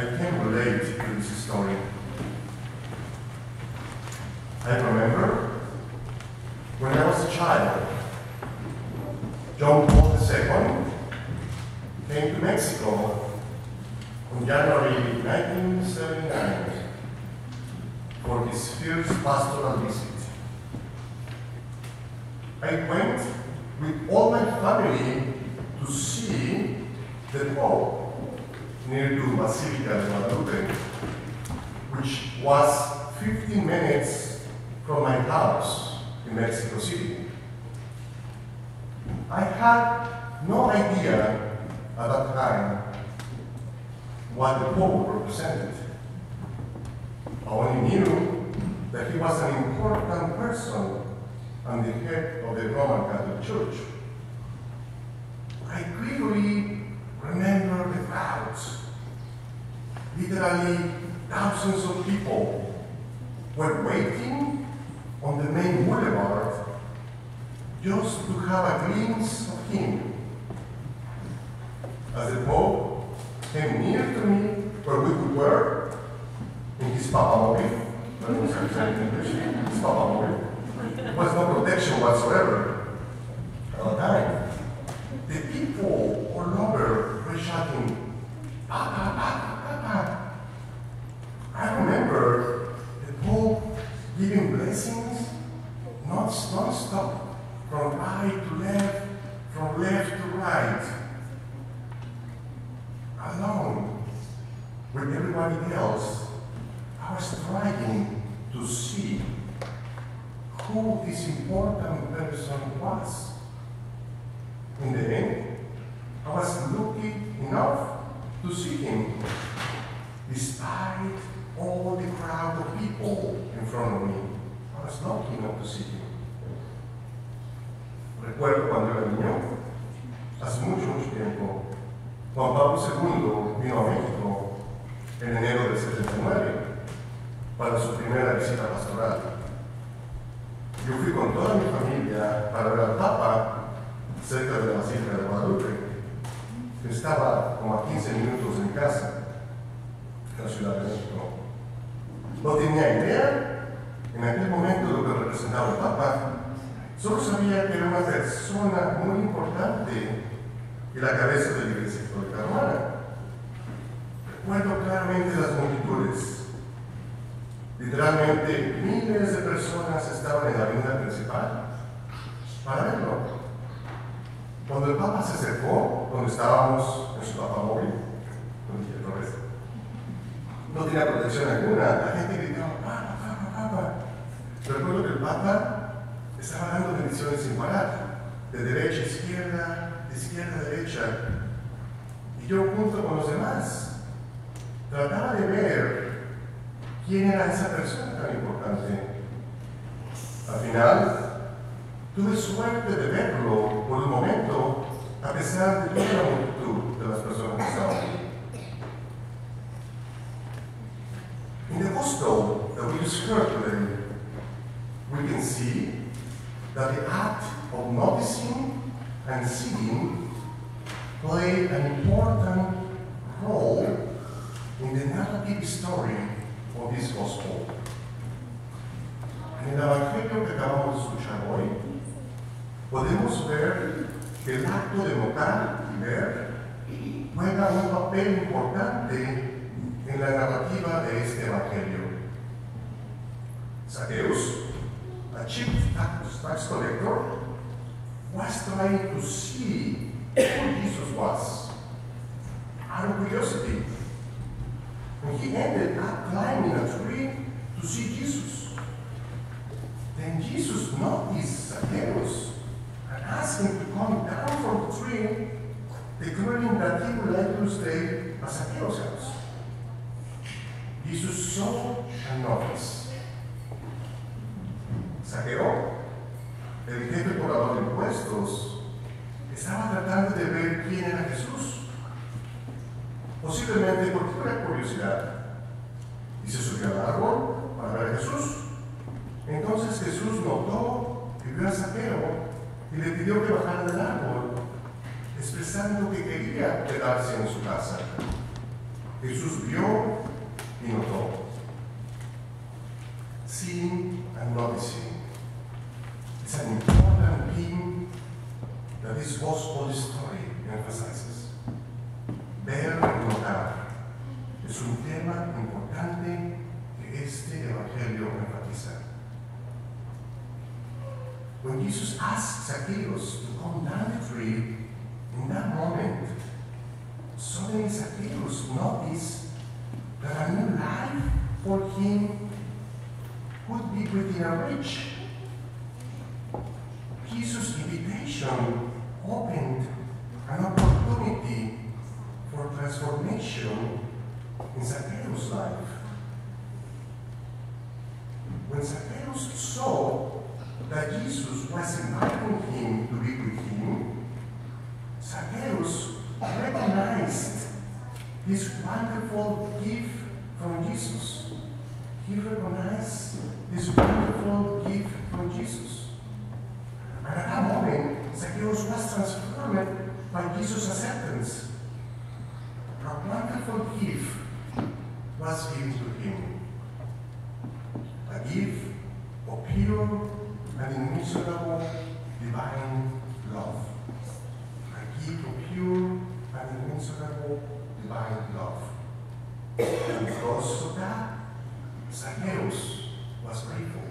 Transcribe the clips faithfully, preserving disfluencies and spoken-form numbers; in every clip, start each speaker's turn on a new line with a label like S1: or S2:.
S1: I can relate to this story. I remember when I was a child, John Paul the Second came to Mexico on January nineteen seventy-nine for his first pastoral visit. I went with all my family to see the Pope near to Basilica de Guadalupe, which was fifteen minutes from my house in Mexico City. I had no idea at that time what the Pope represented. I only knew that he was an important person and the head of the Roman Catholic Church. I clearly remember the crowds. Literally thousands of people were waiting on the main boulevard just to have a glimpse of him. As the Pope came near to me, where we were, in his papamobile, that was in English, his papamobile, there was no protection whatsoever at the time. The people all over were shouting, "Papa, Papa, Papa." I remember the Pope giving blessings non-stop, from right to left, from left to right. Alone with everybody else, I was trying to see who this important person was. In the end, I was lucky enough to see him, despite all the crowd of people in front of me. I was lucky enough to see him. Recuerdo cuando era niño, hace mucho, mucho tiempo, Juan Pablo segundo vino a México en enero del setenta y nueve para su primera visita pastoral. Yo fui con toda mi familia para ver al Papa cerca de la Basílica de Guadalupe, que estaba como a quince minutos de mi casa, en la Ciudad de México. No tenía idea en aquel momento de lo que representaba el Papa, solo sabía que era una persona muy importante y la cabeza de la Iglesia Católica Romana. Recuerdo claramente las multitudes. Literalmente miles de personas estaban en la avenida principal para verlo. Cuando el Papa se acercó, donde estábamos en su papamóvil, no tenía protección alguna, la gente gritaba, "Papa, Papa, Papa". Recuerdo que el Papa estaba dando bendiciones sin parar, de derecha a izquierda, de izquierda a derecha, y yo junto con los demás trataba de ver quién era esa persona tan importante. Al final, tuve suerte de verlo por un momento, a pesar de toda la multitud de las personas que estaban ahí. In the gospel that we just heard today, we can see that the act of noticing and seeing play an important role in the narrative story of this gospel. En el Evangelio que acabamos de escuchar hoy, podemos ver que el acto de notar y ver juega un papel importante en la narrativa de este Evangelio. Zacchaeus, a chief tax collector, was trying to see who Jesus was, out of curiosity. And he ended up climbing a tree to see Jesus. Then Jesus noticed Zacchaeus and asked him to come down from the tree, declaring that he would like to stay at Zacchaeus' house. Jesus saw and noticed. Zacchaeus, el jefe cobrador de impuestos, estaba tratando de ver quién era Jesús, posiblemente por pura curiosidad, y se subió al árbol para ver a Jesús. Entonces Jesús notó que vio a Zacchaeus y le pidió que bajara del árbol, expresando que quería quedarse en su casa. Jesús vio y notó. Seeing and noticing. It's an important theme that this gospel story emphasizes. Ver y notar es un tema importante que este evangelio enfatiza. When Jesus asked Zacchaeus to come down the tree, in that moment, suddenly Zacchaeus noticed that a new life for him would be within a reach. Jesus' invitation opened an opportunity for transformation in Zacchaeus' life. When Zacchaeus saw that Jesus was inviting him to be with him, Zacchaeus recognized this wonderful gift from Jesus. He recognized this wonderful gift from Jesus. And at that moment, Zacchaeus was transformed by Jesus' acceptance. A wonderful gift was given to him. A gift of pure and immeasurable divine love. A gift of pure and immeasurable divine love. And because of that, Zacchaeus was grateful.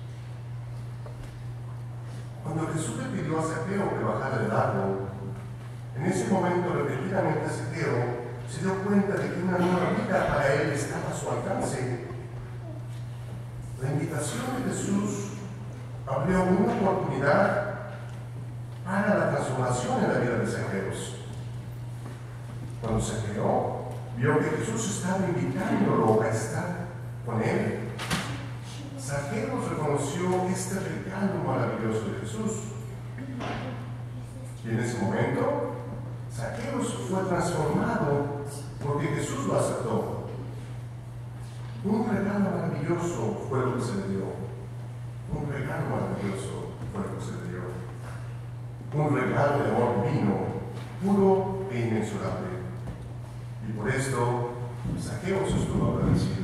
S1: Cuando Jesús le pidió a Zaqueo que bajara del árbol, en ese momento repetidamente Zaqueo se dio cuenta de que una nueva vida para él estaba a su alcance. La invitación de Jesús abrió una oportunidad para la transformación en la vida de Zaqueos. Cuando Zaqueo vio que Jesús estaba invitándolo a estar con él, Zaccaeus reconoció este regalo maravilloso de Jesús. Y en ese momento, Zaccaeus fue transformado porque Jesús lo aceptó. Un regalo maravilloso fue lo que se le dio. Un regalo maravilloso fue lo que se le dio. Un regalo de amor divino, puro e inmensurable. Y por esto, Zaccaeus estuvo agradecido.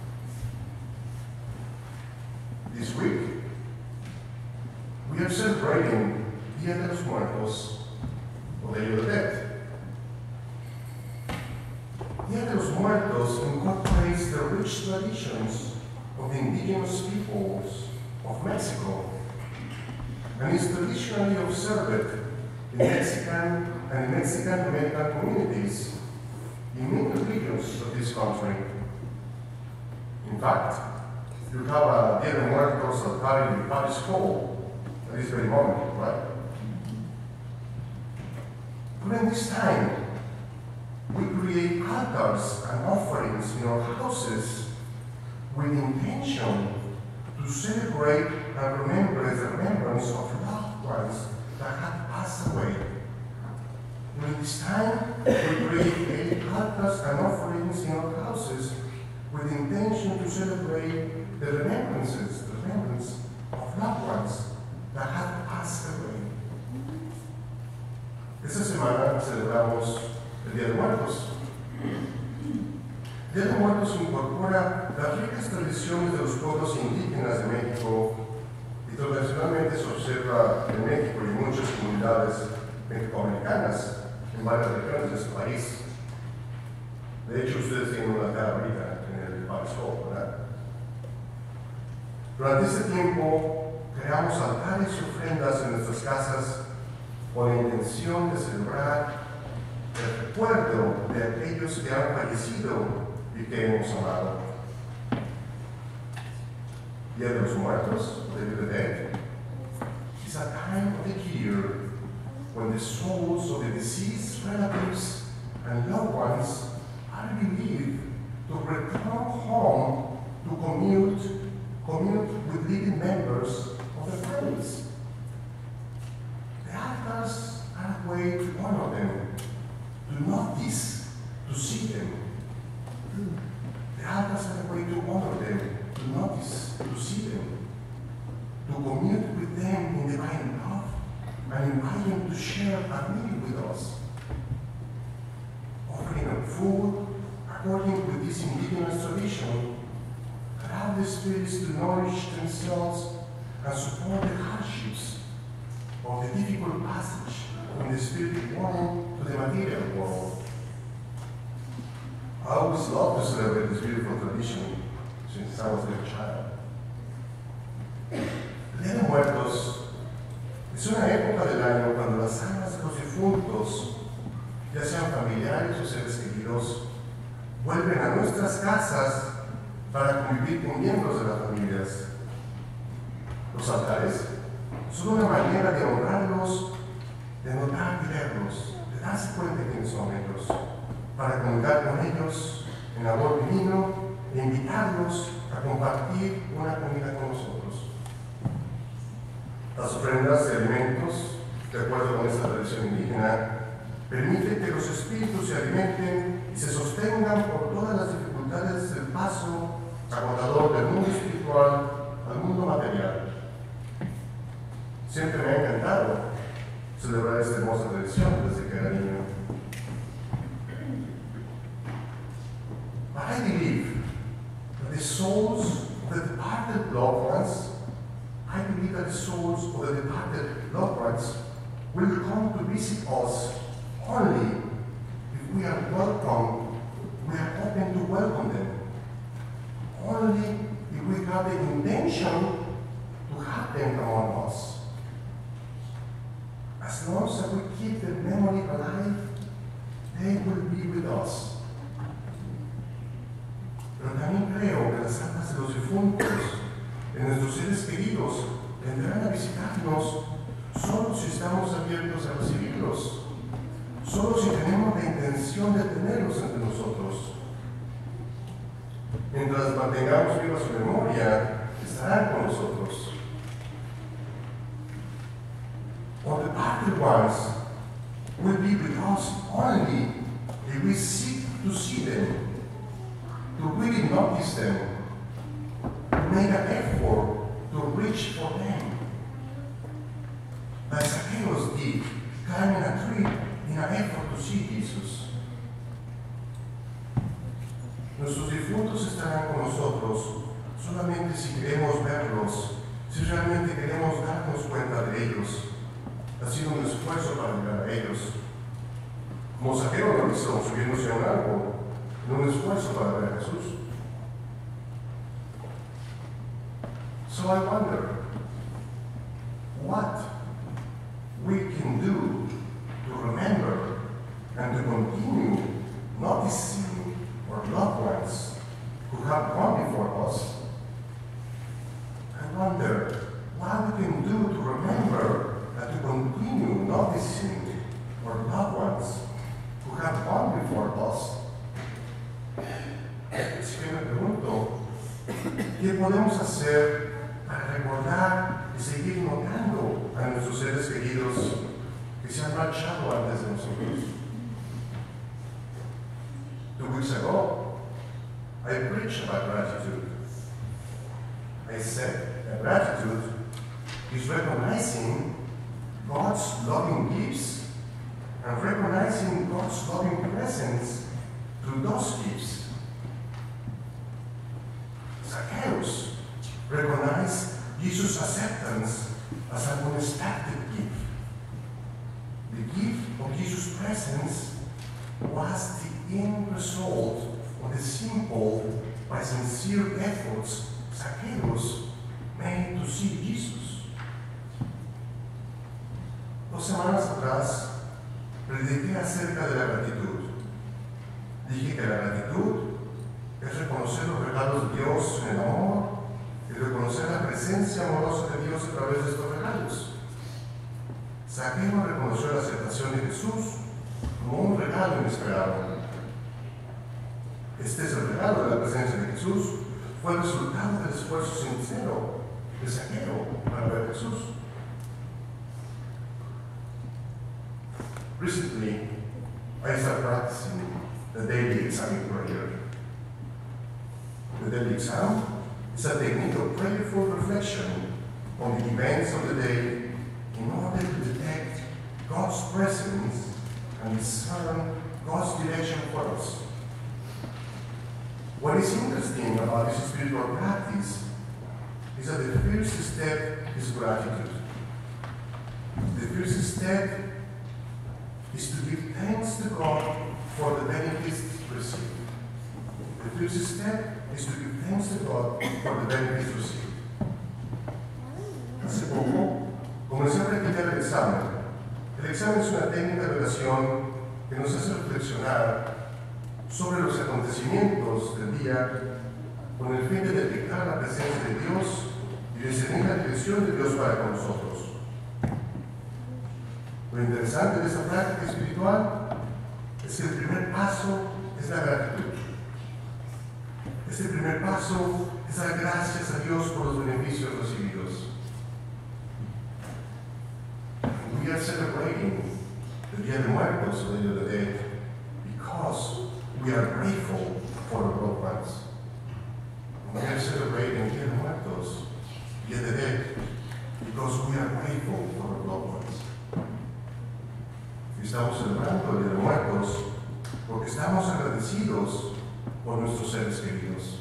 S1: This week, we are celebrating Dia de los Muertos, or Day of the Dead. Dia de los Muertos incorporates the rich traditions of the indigenous peoples of Mexico and is traditionally observed in Mexican and Mexican American communities in many regions of this country. In fact, you have a Dia de Muertos at Parish, Parish Hall at this very moment, right? During this time, we create altars and offerings in our houses with the intention to celebrate and remember the remembrance of loved ones that have passed away. During this time, we create altars and offerings in our houses with the intention to celebrate the remembrances, the remembrance of loved ones that have passed away. Esta semana celebramos el Día de Muertos. El Día de Muertos incorpora las ricas tradiciones de los pueblos indígenas de México y tradicionalmente se observa en México y en muchas comunidades mexicoamericanas en varias regiones de este país. De hecho, ustedes tienen una cara ahorita en el Parish Hall, ¿verdad? Durante este tiempo, creamos altares y ofrendas en nuestras casas con la intención de celebrar el recuerdo de aquellos que han fallecido y que hemos amado. Día de los Muertos, Day of the Dead, is a time of the year when the souls of the deceased relatives and loved ones are believed to return home to commute, commute with living members of their families. The altars are a way to honor them, to notice, to see them. The altars are a way to honor them, to notice, to see them, to commute with them in divine love, and invite them to share a meal with us. Offering up food, a according to this indigenous tradition, allow the spirits to nourish themselves and support the hardships of the difficult passage from the spirit world to the material world. I always love to celebrate this beautiful tradition since I was a little child. El Día de Muertos es una época del año cuando las almas de los difuntos, ya sean familiares o seres queridos, vuelven a nuestras casas para convivir con miembros de las familias. Los altares son una manera de honrarlos, de notar y verlos, de darse cuenta de quiénes son ellos, para comunicar con ellos en amor divino e invitarlos a compartir una comida con nosotros. Las ofrendas de alimentos, de acuerdo con esta tradición indígena, permiten que los espíritus se alimenten y se sostengan por todas las dificultades del paso agotador del mundo espiritual al mundo material. Siempre me ha encantado celebrar esta hermosa tradición desde que era niño. But I believe that the souls of the departed loved ones, I believe that the souls of the departed loved ones will come to visit us only if we are welcome, we are open to welcome them. Only if we have the intention to have them among us. As long as we keep their memory alive, they will be with us. Pero también creo que las almas de los difuntos, de nuestros seres queridos, vendrán a visitarnos solo si estamos abiertos a recibirlos, solo si tenemos la intención de tenerlos entre nosotros. Mientras mantengamos viva su memoria, estarán con nosotros. Or the departed ones will be with us only if we seek to see them, to really notice them, to make an effort to reach for them. Like Zacchaeus did, climbing a tree in an effort to see Jesus. Nuestros difuntos estarán con nosotros solamente si queremos verlos, si realmente queremos darnos cuenta de ellos. Ha sido un esfuerzo para llegar a ellos. Como Zaqueo lo hizo subiéndose a un árbol, en un esfuerzo para ver a Jesús. So I wonder what we can do to remember and to continue noticing our loved ones who have gone before us. I wonder what we can do to remember and to continue noticing our loved ones who have gone before us. Así que me pregunto, ¿qué podemos hacer para recordar y seguir notando a nuestros seres queridos que se han marchado antes de nosotros? Two weeks ago, I preached about gratitude. I said that gratitude is recognizing God's loving gifts and recognizing God's loving presence through those gifts. Zacchaeus recognized Jesus' acceptance as an unexpected gift. The gift of Jesus' presence was the end result of the simple but sincere efforts Zacchaeus made to see Jesus. Dos semanas atrás, prediqué acerca de la gratitud. Dije que la gratitud es reconocer los regalos de Dios en el amor y reconocer la presencia amorosa de Dios a través de estos regalos. Zaqueo reconoció la aceptación de Jesús como un regalo inesperado. Este es el regalo de la presencia de Jesús, fue el resultado del esfuerzo sincero de Zaqueo para ver a Jesús. Recently, I started practicing the daily exam prayer. The daily exam is a technique of prayerful reflection on the events of the day in order to detect God's presence and discern God's direction for us. What is interesting about this spiritual practice is that the first step is gratitude. The first step is to give thanks to God for the benefits received. The first step is to give thanks to God for the benefits received. Hace poco comencé a practicar el examen. El examen es una técnica de oración que nos hace reflexionar sobre los acontecimientos del día con el fin de detectar la presencia de Dios y discernir la dirección de Dios para con nosotros. Lo interesante de esta práctica espiritual es que el primer paso es la gratitud. Este primer paso es dar gracias a Dios por los beneficios recibidos. We are celebrating the Día de Muertos, the Day of the Dead, because we are grateful for the loved ones. We are celebrating Día de Muertos, Día de Dead, because we are grateful for the loved ones. Estamos celebrando el Día de Muertos porque estamos agradecidos por nuestros seres queridos.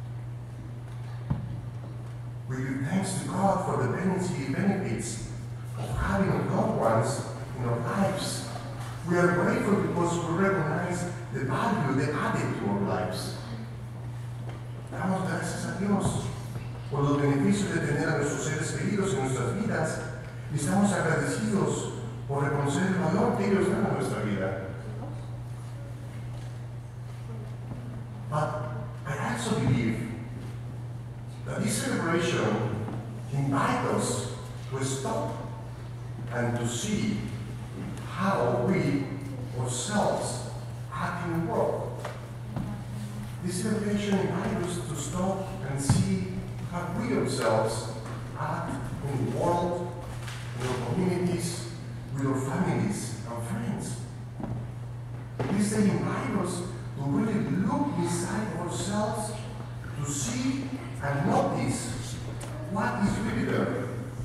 S1: We give thanks to God for the benefits of having loved ones in our lives. We are grateful because we recognize the value they added to our lives. Damos gracias a Dios por los beneficios de tener a nuestros seres queridos en nuestras vidas y estamos agradecidos por reconocer el valor que ellos dan a nuestra vida. But I also believe that this celebration invites us to stop and to see how we ourselves act in the world. This celebration invites us to stop and see how we ourselves act in the world, in our communities, with our families and friends. This day invites us to really look inside ourselves to see and notice what is really there.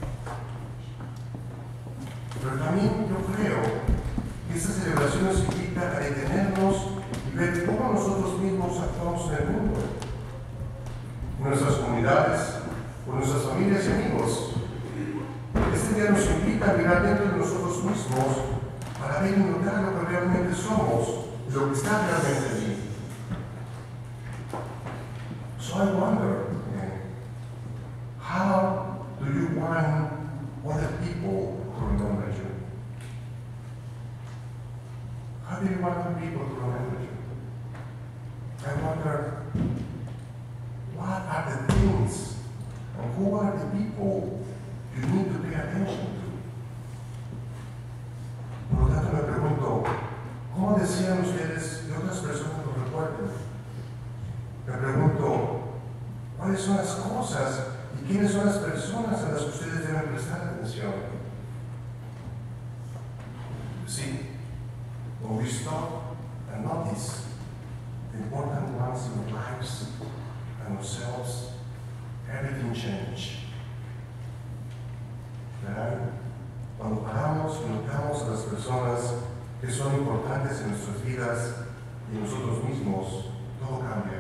S1: Pero también yo creo que esta celebración nos invita a detenernos y ver cómo nosotros mismos actuamos en el mundo, en nuestras comunidades, con nuestras familias y amigos. Este día nos invita a mirar dentro de nosotros mismos para ver y notar lo que realmente somos y lo que está realmente allí. So I wonder, how do you want other people to remember you? How do you want other people to remember you? I wonder, what are the things and who are the people you need to pay attention to? Por lo tanto me pregunto, ¿cómo desean ustedes que otras personas lo recuerden? Me pregunto, ¿cuáles son las cosas y quiénes son las personas a las que ustedes deben prestar atención? See, when we stop and notice the important ones in our lives and ourselves, everything changes. ¿Verdad? Cuando paramos y notamos a las personas que son importantes en nuestras vidas y nosotros mismos, todo cambia.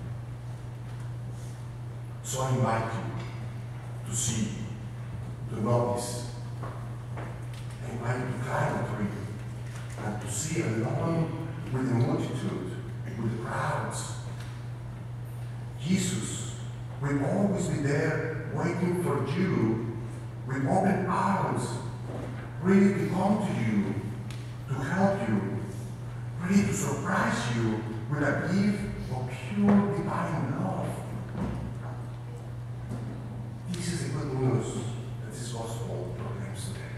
S1: So I invite you to see, to notice. I invite you to climb a tree and to see along with the multitude, with the crowds. Jesus will always be there waiting for you with open arms, ready to come to you, to help you, ready to surprise you with a gift of pure divine love. This is the good news that this gospel proclaims today.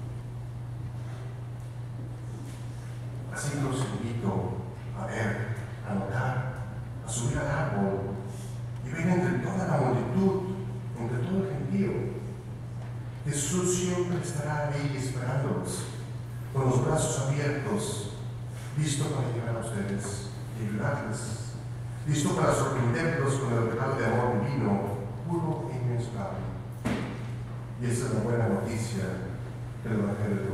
S1: Así que los invito a ver, a notar, a subir al árbol y ver entre toda la multitud, entre todo el gentío. Jesús siempre estará ahí esperándolos, con los brazos abiertos, listo para llegar a ustedes y ayudarles, listo para sorprenderlos con el regalo de amor divino, puro e inmensurable. Y esa es la buena noticia del Evangelio de